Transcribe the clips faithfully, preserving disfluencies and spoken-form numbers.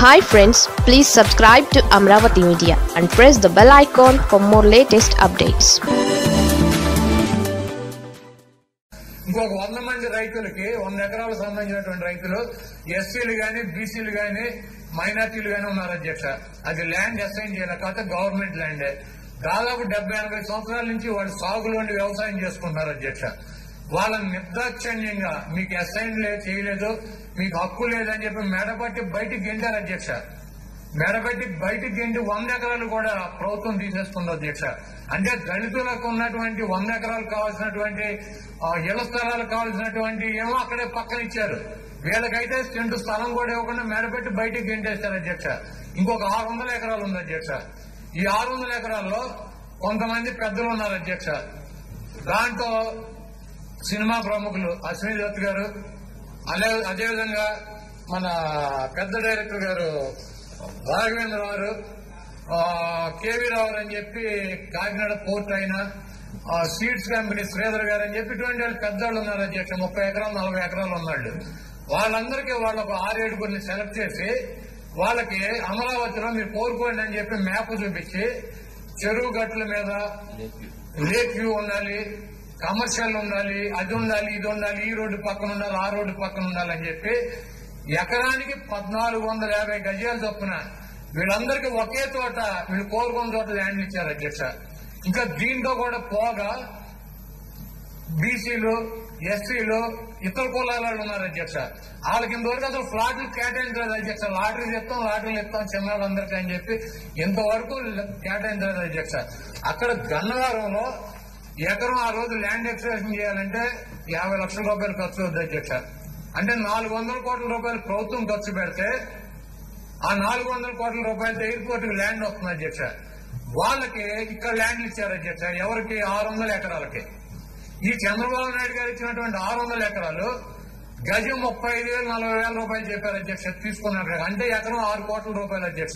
Hi friends, please subscribe to Amaravathi Media and press the bell icon for more latest updates. ఇంకొక వంద మంది రైతులకి వంద ఎకరాలకు సంబంధించినటువంటి రైతులు ఎస్సీలు గాని బీసీలు గాని మైనార్టీలు గాని ఉన్నారు అధ్యక్ష. అది ల్యాండ్ అసైన్ చేయాలి కాకపోతే గవర్నమెంట్ ల్యాండే. దాదాపు డెబ్బై ఎనభై సంవత్సరాల నుంచి వాళ్ళు సాగులోని వ్యవసాయం చేసుకుంటున్నారు అధ్యక్ష. వాళ్ళని నిర్దాక్షిణ్యంగా మీకు అసైన్ చేయలేదు, మీకు హక్కు లేదని చెప్పి మెడపట్టి బయటికి గెంటారు అధ్యక్ష. మెడపట్టి బయటికి గెంటి వంద ఎకరాలు కూడా ప్రభుత్వం తీసేస్తుంది అధ్యక్ష. అంటే దళితులకు ఉన్నటువంటి వంద ఎకరాలు కావాల్సినటువంటి ఇళ్ల స్థలాలు కావాల్సినటువంటి ఏమో అక్కడే పక్కన ఇచ్చారు. వీళ్ళకైతే సెంటు స్థలం కూడా ఇవ్వకుండా మెడపెట్టి బయటికి గెంటేస్తారు అధ్యక్ష. ఇంకొక ఆరు వందల ఎకరాలు ఉంది అధ్యక్ష. ఈ ఆరు వందల ఎకరాల్లో కొంతమంది పెద్దలు ఉన్నారు అధ్యక్ష. దాంట్లో సినిమా ప్రముఖులు అశ్విని దత్ గారు, అదే అదేవిధంగా మన పెద్ద డైరెక్టర్ గారు రాఘవేంద్ర గారు, కేవీ రావు అని చెప్పి కాకినాడ పోర్ట్ అయిన సీడ్స్ కంపెనీ శ్రీధర్ గారు అని చెప్పి ఇటువంటి వాళ్ళు పెద్దవాళ్ళు ఉన్నారు అధ్యక్ష. ముప్పై ఎకరాలు నలభై ఎకరాలు ఉన్నాళ్ళు. వాళ్ళందరికీ వాళ్ళకు ఆరేడుగురిని సెలెక్ట్ చేసి వాళ్ళకి అమరావతిలో మీరు కోరుకోండి అని చెప్పి మ్యాప్ చూపించి చెరువు గట్ల మీద లేక్ వ్యూ ఉండాలి, కమర్షియల్ ఉండాలి, అది ఉండాలి, ఇది ఉండాలి, ఈ రోడ్డు పక్కన ఉండాలి, ఆ రోడ్డు పక్కన ఉండాలి అని చెప్పి ఎకరానికి పద్నాలుగు వందల యాభై గజాలు చొప్పున వీళ్ళందరికీ ఒకే చోట వీళ్ళు కోరుకున్న చోట ల్యాండ్లు ఇచ్చారు అధ్యక్ష. ఇంకా దీంతో కూడా పోగా బీసీలు, ఎస్సీలు, ఇతర కులాల వాళ్ళు ఉన్నారు అధ్యక్ష. వాళ్ళకి ఇంతవరకు అసలు ఫ్లాట్లు కేటాయించలేదు అధ్యక్ష. లాటరీ చెప్తాం, లాటరీలు ఇస్తాం చిన్నవాళ్ళందరికీ అని చెప్పి ఇంతవరకు కేటాయించలేదు అధ్యక్ష. అక్కడ గన్నవరంలో ఎకరం ఆ రోజు ల్యాండ్ ఎక్స్ట్రాక్షన్ చేయాలంటే యాభై లక్షల రూపాయలు ఖర్చు అవుతుంది అధ్యక్ష. అంటే నాలుగు వందల కోట్ల రూపాయలు ప్రభుత్వం ఖర్చు పెడితే ఆ నాలుగు వందల కోట్ల రూపాయలతో ఎయిర్పోర్ట్ కి ల్యాండ్ వస్తుంది అధ్యక్ష. వాళ్ళకి ఇక్కడ ల్యాండ్లు ఇచ్చారు అధ్యక్ష. ఎవరికి? ఆరు వందల ఎకరాలకి. ఈ చంద్రబాబు నాయుడు గారు ఇచ్చినటువంటి ఆరు వందల ఎకరాలు గజం ముప్పై ఐదు వేలు నలభై వేల రూపాయలు చెప్పారు అధ్యక్ష తీసుకున్నారు. అంటే ఎకరం ఆరు కోట్ల రూపాయలు అధ్యక్ష.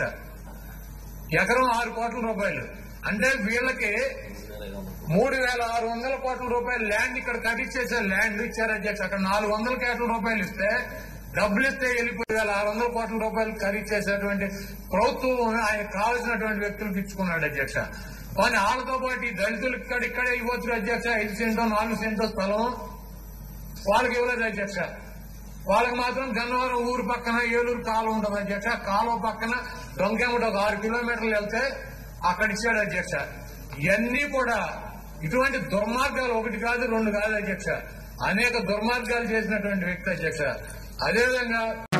ఎకరం ఆరు కోట్ల రూపాయలు అంటే వీళ్ళకి మూడు వేల ఆరు వందల కోట్ల రూపాయలు ల్యాండ్ ఇక్కడ కట్టించేసే ల్యాండ్ ఇచ్చారు అధ్యక్ష. అక్కడ నాలుగు వందల కోట్ల రూపాయలు ఇస్తే డబ్బులు ఇస్తే వెళ్ళిపోయి వేల ఆరు వందల కోట్ల రూపాయలు ఖరీదు చేసేటువంటి ప్రభుత్వం ఆయన కావాల్సినటువంటి వ్యక్తులకు ఇచ్చుకున్నాడు అధ్యక్ష. కానీ వాళ్ళతో పాటు ఈ దళితులు ఇక్కడ ఇక్కడే ఇవ్వచ్చు అధ్యక్ష. ఐదు సెంటో నాలుగు సెంటో స్థలం వాళ్ళకి ఇవ్వలేదు అధ్యక్ష. వాళ్ళకి మాత్రం గన్నవరం ఊరు పక్కన ఏలూరు కాలువ ఉంటుంది అధ్యక్ష. కాలువ పక్కన దొంగేముట ఒక ఆరు కిలోమీటర్లు వెళ్తే అక్కడ ఇచ్చాడు అధ్యక్ష. ఇవన్నీ కూడా ఇటువంటి దుర్మార్గాలు ఒకటి కాదు రెండు కాదు అధ్యక్ష. అనేక దుర్మార్గాలు చేసినటువంటి వ్యక్తి అధ్యక్ష. అదేవిధంగా